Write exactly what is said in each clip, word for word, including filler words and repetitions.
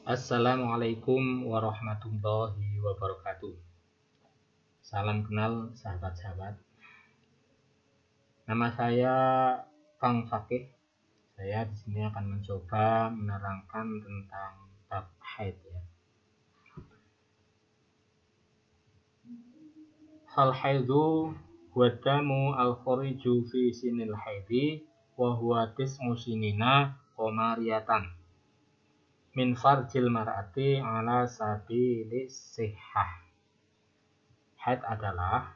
Assalamualaikum warahmatullahi wabarakatuh. Salam kenal sahabat-sahabat. Nama saya Kang Fakih. Saya di sini akan mencoba menerangkan tentang bab haid ya. Fal haidu wa damu al khariju fi sinil haidi wa huwa tismu sinina qamariyatan min farjil mar'ati ala sabilis sihhah. Haid adalah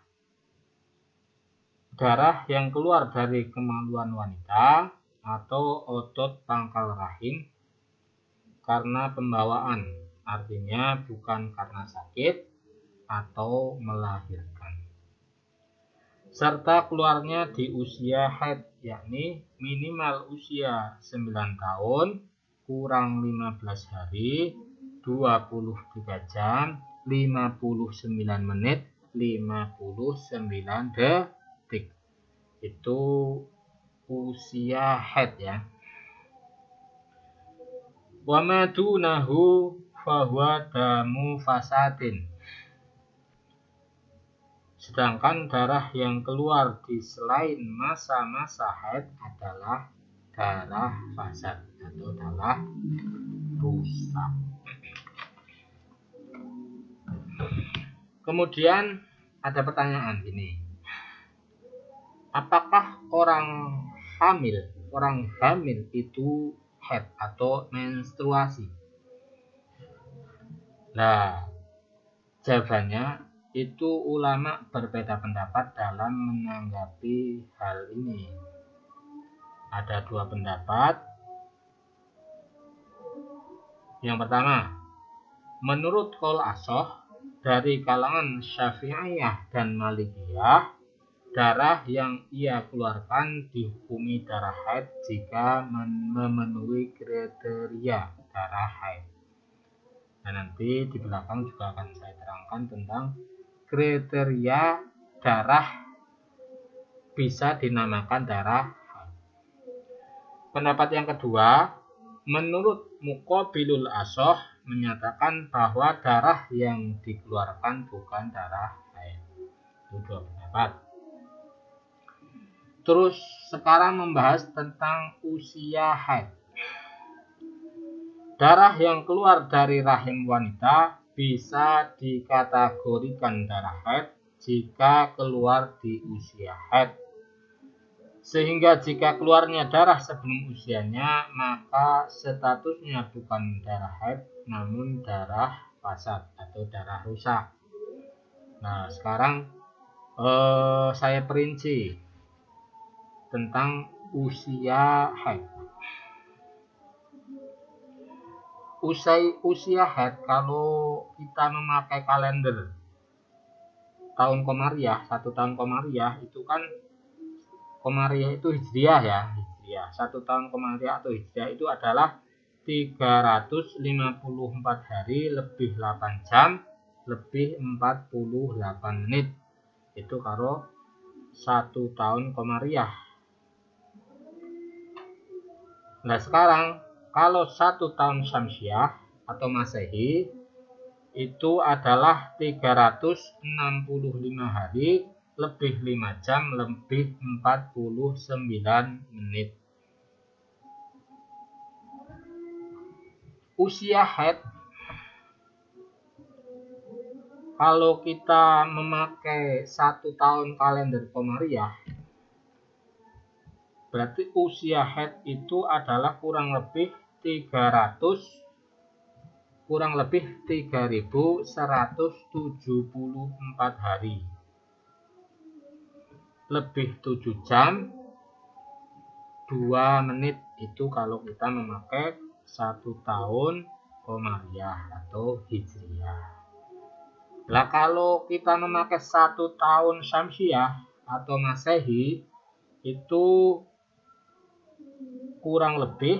darah yang keluar dari kemaluan wanita atau otot pangkal rahim karena pembawaan, artinya bukan karena sakit atau melahirkan. Serta keluarnya di usia haid, yakni minimal usia sembilan tahun kurang lima belas hari, dua puluh tiga jam, lima puluh sembilan menit, lima puluh sembilan detik. Itu usia haid ya. Wa ma dunahu fahuwa damu fasadin. Sedangkan darah yang keluar di selain masa-masa haid adalah darah fasad atau darah rusak. Kemudian ada pertanyaan gini. Apakah orang hamil, orang hamil itu haid atau menstruasi? Nah, jawabannya itu ulama berbeda pendapat dalam menanggapi hal ini. Ada dua pendapat. Yang pertama, menurut qaul ashah dari kalangan Syafi'iyah dan Malikiyah, darah yang ia keluarkan dihukumi darah haid jika memenuhi kriteria darah haid. Nah, nanti di belakang juga akan saya terangkan tentang kriteria darah bisa dinamakan darah haid. Pendapat yang kedua, menurut Muqabilul Ashah menyatakan bahwa darah yang dikeluarkan bukan darah haid. Itu dua pendapat. Terus sekarang membahas tentang usia haid. Darah yang keluar dari rahim wanita bisa dikategorikan darah haid jika keluar di usia haid. Sehingga jika keluarnya darah sebelum usianya, maka statusnya bukan darah haid, namun darah fasad atau darah rusak. Nah, sekarang eh, saya perinci tentang usia haid. Usai usia haid, kalau kita memakai kalender tahun Komariah, satu tahun Komariah itu kan Komariah itu Hijriah ya, Hijriah. Satu tahun Komariah atau Hijriah itu adalah tiga ratus lima puluh empat hari lebih delapan jam lebih empat puluh delapan menit. Itu kalau satu tahun Komariah. Nah, sekarang kalau satu tahun Syamsiah atau Masehi itu adalah tiga ratus enam puluh lima hari lebih lima jam lebih empat puluh sembilan menit. Usia haid, kalau kita memakai satu tahun kalender Komariah, berarti usia haid itu adalah kurang lebih tiga ratus kurang lebih tiga ribu seratus tujuh puluh empat hari. Lebih tujuh jam dua menit itu kalau kita memakai satu tahun Komariah atau Hijriah. Nah, kalau kita memakai satu tahun Syamsiah atau Masehi itu kurang lebih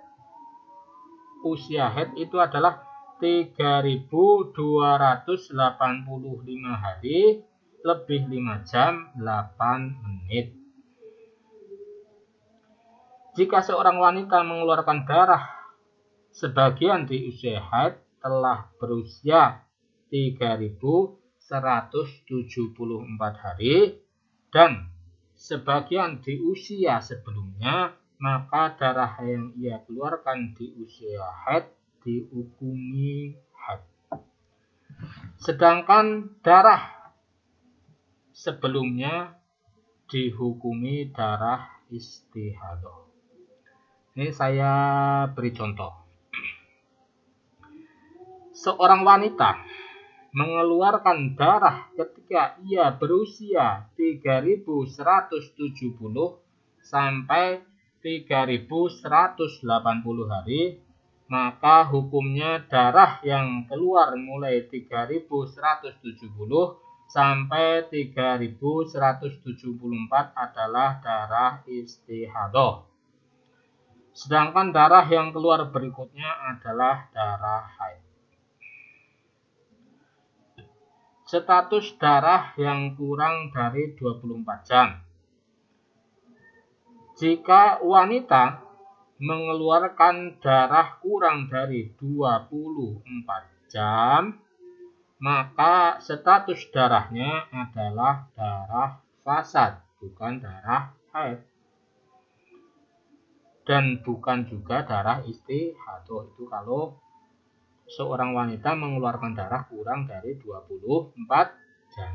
usia haid itu adalah tiga ribu dua ratus delapan puluh lima hari lebih lima jam delapan menit. Jika seorang wanita mengeluarkan darah sebagian di usia haid telah berusia tiga ribu seratus tujuh puluh empat hari, dan sebagian di usia sebelumnya, maka darah yang ia keluarkan di usia haid dihukumi haid. Sedangkan darah sebelumnya dihukumi darah istihadah. Ini saya beri contoh. Seorang wanita mengeluarkan darah ketika ia berusia tiga ribu seratus tujuh puluh sampai tiga ribu seratus delapan puluh hari, maka hukumnya darah yang keluar mulai tiga ribu seratus tujuh puluh sampai tiga ribu seratus tujuh puluh empat adalah darah istihadah. Sedangkan darah yang keluar berikutnya adalah darah haid. Status darah yang kurang dari dua puluh empat jam. Jika wanita mengeluarkan darah kurang dari dua puluh empat jam, maka status darahnya adalah darah fasad, bukan darah haid. Dan bukan juga darah istihadah. Itu kalau seorang wanita mengeluarkan darah kurang dari dua puluh empat jam.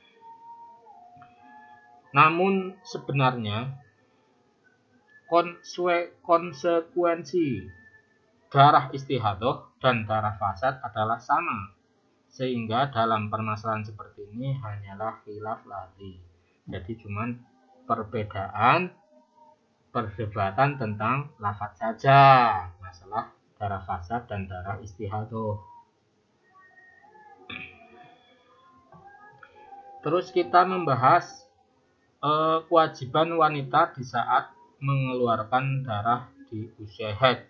Namun sebenarnya konsekuensi darah istihadah dan darah fasad adalah sama, sehingga dalam permasalahan seperti ini hanyalah khilaf lafzi. Jadi cuman perbedaan perdebatan tentang lafaz saja, masalah darah fasad dan darah istihadah. Terus kita membahas eh, kewajiban wanita di saat mengeluarkan darah di usia haid.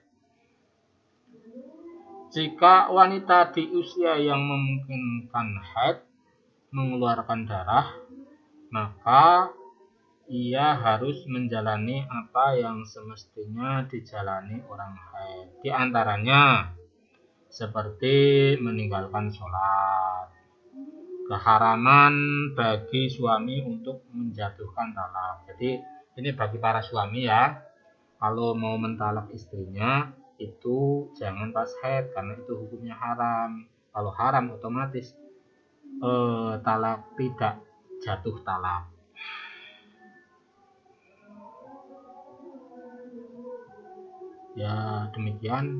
Jika wanita di usia yang memungkinkan haid mengeluarkan darah, maka ia harus menjalani apa yang semestinya dijalani orang haid. Di antaranya seperti meninggalkan sholat, keharaman bagi suami untuk menjatuhkan talak. Jadi ini bagi para suami ya, kalau mau mentalak istrinya itu jangan pas haid, karena itu hukumnya haram. Kalau haram otomatis eh, talak tidak jatuh talak. Ya demikian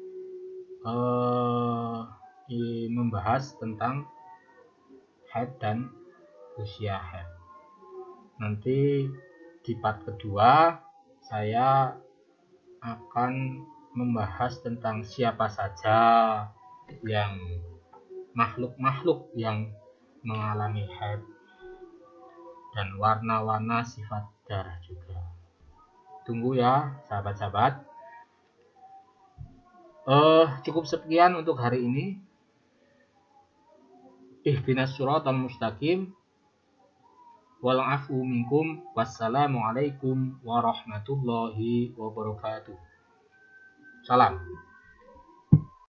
eh, membahas tentang haid dan usia haid. Nanti di part kedua saya akan membahas tentang siapa saja yang makhluk-makhluk yang mengalami haid dan warna-warna sifat darah juga. Tunggu ya sahabat-sahabat. Uh, cukup sekian untuk hari ini. Ihdinas shiratal mustaqim. Wal afu minkum. Wassalamualaikum warahmatullahi wabarakatuh. Salam.